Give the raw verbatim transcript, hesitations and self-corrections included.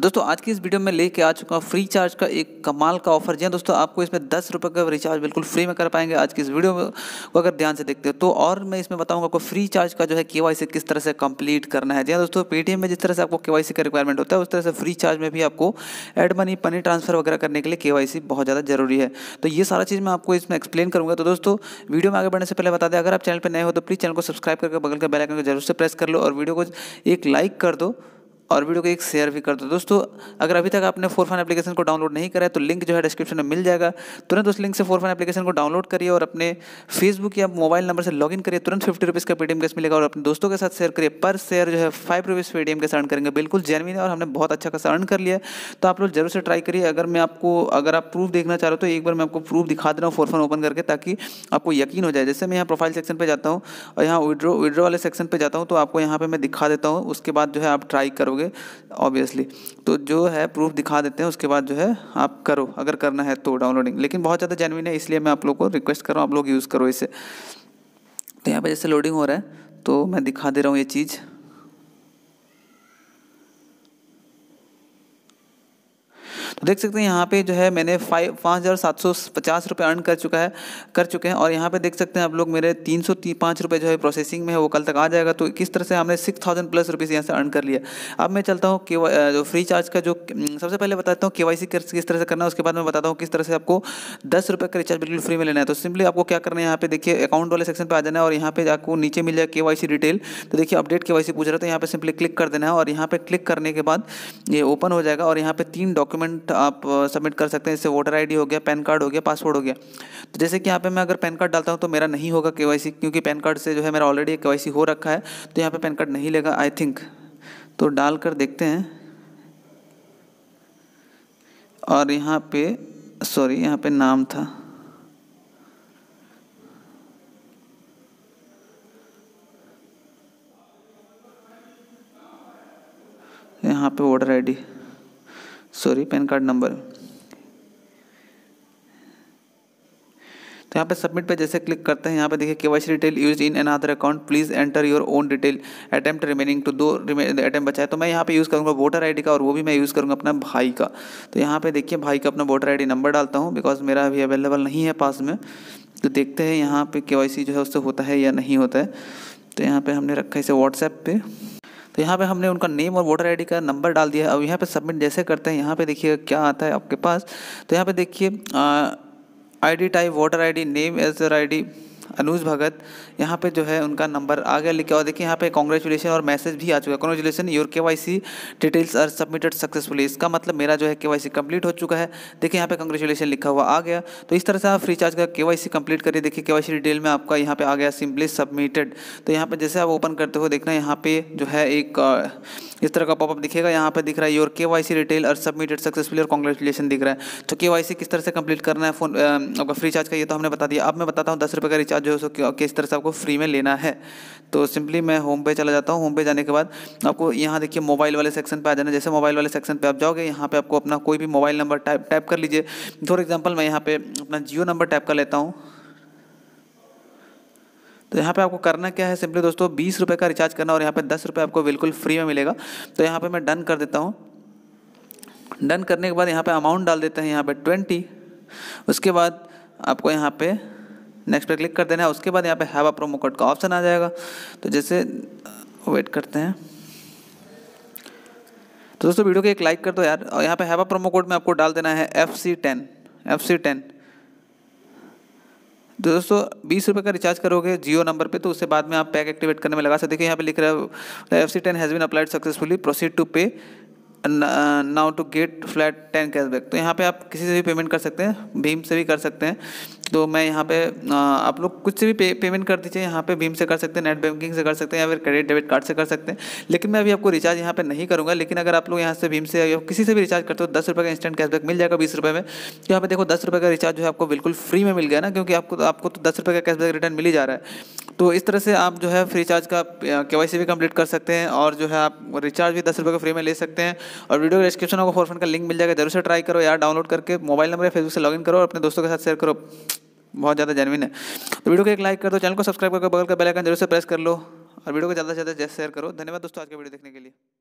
दोस्तों आज की इस वीडियो में लेके आ चुका हूँ फ्री चार्ज का एक कमाल का ऑफर। जी हाँ दोस्तों, आपको इसमें दस रुपये का रिचार्ज बिल्कुल फ्री में कर पाएंगे आज की इस वीडियो में को अगर ध्यान से देखते हो तो। और मैं इसमें बताऊंगा आपको फ्री चार्ज का जो है केवाईसी किस तरह से कंप्लीट करना है। जी हाँ दोस्तों, पेटीएम में जिस तरह से आपको केवाईसी का रिक्वायरमेंट होता है उस तरह से फ्री चार्ज में भी आपको एड मनी मनी ट्रांसफर वगैरह करने के लिए केवाईसी बहुत ज़्यादा जरूरी है। तो ये सारा चीज़ मैं आपको इसमें एक्सप्लेन करूँगा। तो दोस्तों वीडियो में आगे बढ़ने से पहले बता दें, अगर आप चैनल पर नए हो तो प्लीज़ चैनल को सब्सक्राइब करके बगल के बेल आइकन को जरूर से प्रेस कर लो और वीडियो को एक लाइक कर दो और वीडियो को एक शेयर भी कर दो। दोस्तों अगर अभी तक आपने फोर फन एप्लीकेशन को डाउनलोड नहीं करा है तो लिंक जो है डिस्क्रिप्शन में मिल जाएगा। तुरंत उस लिंक से फोर फन एप्लीकेशन को डाउनलोड करिए और अपने फेसबुक या मोबाइल नंबर से लॉगिन करिए। तुरंत फिफ्टी रुपीज़ का पेटीएम कैश मिलेगा और अपने दोस्तों के साथ शेयर करिए। पर शेयर जो है five rupees Paytm cash earn करेंगे। बिल्कुल जेन्युइन है और हमने बहुत अच्छा खासा अर्न कर लिया है। तो आप लोग जरूर से ट्राई करिए। अगर मैं आपको अगर आप प्रूफ देखना चाह रहे हो तो एक बार मैं आपको प्रूफ दिखा दे रहा हूँ फोर फन ओपन करके, ताकि आपको यकीन हो जाए। जैसे मैं यहाँ प्रोफाइल सेक्शन पर जाता हूँ और यहाँ विड्रो विड्रो वाले सेक्शन पर जाता हूँ तो आपको यहाँ पर मैं दिखा देता हूँ। उसके बाद जो है आप ट्राई करोगे ऑब्वियसली, तो जो है प्रूफ दिखा देते हैं। उसके बाद जो है आप करो अगर करना है तो डाउनलोडिंग। लेकिन बहुत ज़्यादा जेन्युइन है इसलिए मैं आप लोग को रिक्वेस्ट कर रहा हूँ आप लोग यूज़ करो इसे। तो यहाँ पे जैसे लोडिंग हो रहा है तो मैं दिखा दे रहा हूँ ये चीज़। तो देख सकते हैं यहाँ पे जो है मैंने फाइव पाँच हज़ार सात सौ पचास रुपये अर्न कर चुका है कर चुके हैं। और यहाँ पे देख सकते हैं आप लोग मेरे तीन सौ पाँच रुपये जो है प्रोसेसिंग में है, वो कल तक आ जाएगा। तो किस तरह से हमने सिक्स थाउजेंड प्लस रुपीज़ यहाँ से अर्न कर लिया। अब मैं चलता हूँ के जो फ्री चार्ज का जो सबसे पहले बताता हूँ केवाईसी किस तरह से करना है। उसके बाद मैं बताता हूँ किस तरह से आपको दस रुपये का रिचार्ज बिल्कुल फ्री में लेना है। तो सिंपली आपको क्या करना है, यहाँ पे देखिए अकाउंट वाले सेक्शन पर आ जाना है और यहाँ पे आपको नीचे मिल जाए केवाईसी डिटेल। तो देखिए अपडेट केवाईसी पूछ रहा है तो यहाँ पे सिंपली क्लिक कर देना है और यहाँ पे क्लिक करने के बाद ये ओपन हो जाएगा। और यहाँ पे तीन डॉक्यूमेंट आप सबमिट कर सकते हैं। जैसे वोटर आईडी हो गया, पैन कार्ड हो गया, पासपोर्ट हो गया। तो जैसे कि यहाँ पे मैं अगर पैन कार्ड डालता हूँ तो मेरा नहीं होगा केवाईसी, क्योंकि पैन कार्ड से जो है मेरा ऑलरेडी केवाईसी हो रखा है। तो यहाँ पे पैन कार्ड नहीं लेगा आई थिंक। तो डाल कर देखते हैं और यहाँ पे सॉरी यहाँ पे नाम था, यहाँ पे voter ID sorry PAN card number. तो यहाँ पे सबमिट पे जैसे क्लिक करते हैं यहाँ पे देखिए KYC detail used in another account, please enter your own detail, attempt remaining two दो अटेम्प्ट बचा है। तो मैं यहाँ पे यूज़ करूँगा वोटर आईडी का और वो भी मैं यूज़ करूँगा अपना भाई का। तो यहाँ पे देखिए भाई का अपना वोटर आईडी नंबर डालता हूँ बिकॉज मेरा अभी अवेलेबल नहीं है पास में। तो देखते हैं यहाँ पे केवाईसी जो है उससे होता है या नहीं होता है। तो यहाँ पे हमने रखा है इसे व्हाट्सएप पे। तो यहाँ पे हमने उनका नेम और वोटर आईडी का नंबर डाल दिया है। अब यहाँ पे सबमिट जैसे करते हैं यहाँ पे देखिए क्या आता है आपके पास। तो यहाँ पे देखिए ID type voter ID, name as ID Anuj Bhagat, यहाँ पे जो है उनका नंबर आ गया लिखा। और देखिए यहाँ पे कांग्रेचुलेशन और मैसेज भी आ चुका है, congratulation your KYC details are submitted successfully. इसका मतलब मेरा जो है केवाईसी कंप्लीट हो चुका है। देखिए यहाँ पे कांग्रेचुलेशन लिखा हुआ आ गया। तो इस तरह से आप फ्री चार्ज का केवाईसी कंप्लीट करिए। देखिए केवाईसी डिटेल में आपका यहाँ पे आ गया सिंपली सबमिटेड। तो यहाँ पे जैसे आप ओपन करते हो देखना यहाँ पे जो है एक इस तरह का पॉपअप दिखेगा। यहाँ पे दिख रहा है your KYC detail are submitted successfully और कांग्रेचुलेशन दिख रहा है। तो केवाईसी किस तरह से कंप्लीट करना है फोन आपका फ्री चार्ज का ये तो हमने बता दिया। अब मैं बताता हूँ दस रुपये का रिचार्ज जो है उसको किस तरह से आपको फ्री में लेना है। तो सिंपली मैं होम पे चला जाता हूँ। होम पे जाने के बाद आपको यहाँ देखिए मोबाइल वाले सेक्शन पे आ जाना। जैसे मोबाइल वाले सेक्शन पे आप जाओगे यहाँ पे आपको अपना कोई भी मोबाइल नंबर टाइप टाइप कर लीजिए। फॉर एग्जांपल मैं यहाँ पे अपना जियो नंबर टाइप कर लेता हूँ। तो यहाँ पे आपको करना क्या है, सिंपली दोस्तों बीस रुपये का रिचार्ज करना और यहाँ पे दस रुपये आपको बिल्कुल फ्री में मिलेगा। तो यहाँ पे मैं डन कर देता हूँ। डन करने के बाद यहाँ पे अमाउंट डाल देते हैं यहाँ पे ट्वेंटी। उसके बाद आपको यहाँ पे नेक्स्ट पे क्लिक कर देना है। उसके बाद यहाँ पे हैव अ प्रोमो कोड का ऑप्शन आ जाएगा। तो जैसे वेट करते हैं तो दोस्तों वीडियो को एक लाइक कर दो यार। और यहाँ पे हैव अ प्रोमो कोड में आपको डाल देना है F C ten F C ten. तो दोस्तों बीस रुपये का रिचार्ज करोगे जियो नंबर पे तो उससे बाद में आप पैक एक्टिवेट करने में लगा सकते। देखिए यहाँ पे लिख रहा है F C ten has been applied successfully, proceed to pay now to get flat ten cashback. तो यहाँ पे आप किसी से भी पेमेंट कर सकते हैं, भीम से भी कर सकते हैं। तो मैं यहाँ पे आप लोग कुछ से भी पे, पेमेंट कर दीजिए। यहाँ पे भीम से कर सकते हैं, नेट बैंकिंग से कर सकते हैं या फिर क्रेडिट डेबिट कार्ड से कर सकते हैं। लेकिन मैं अभी आपको रिचार्ज यहाँ पे नहीं करूँगा। लेकिन अगर आप लोग यहाँ से भीम से या किसी से भी रिचार्ज करते हो दस रुपये का इंस्टेंट कैशबैक मिल जाएगा बीस रुपये में। तो यहाँ पे देखो दस रुपये का रिचार्ज जो है आपको बिल्कुल फ्री में मिल गया ना, क्योंकि आपको आपको तो दस रुपये का कैशबैक रिटर्न मिल ही जा रहा है। तो इस तरह से आप जो है फ्री चार्ज का केवाईसी भी कंप्लीट कर सकते हैं और जो है आप रिचार्ज भी दस रुपये का फ्री में ले सकते हैं। और वीडियो के डिस्क्रिप्शन में फोर फन का लिंक मिल जाएगा, जरूर से ट्राई करो यार। डाउनलोड करके मोबाइल नंबर या फेसबुक से लॉगिन करो और अपने दोस्तों के साथ शेयर करो। बहुत ज़्यादा जेन्युइन है। तो वीडियो को एक लाइक कर दो, चैनल को सब्सक्राइब करके बगल का बेल आइकन जरूर से प्रेस कर लो और वीडियो को ज़्यादा से ज़्यादा शेयर करो। धन्यवाद दोस्तों आज का वीडियो देखने के लिए।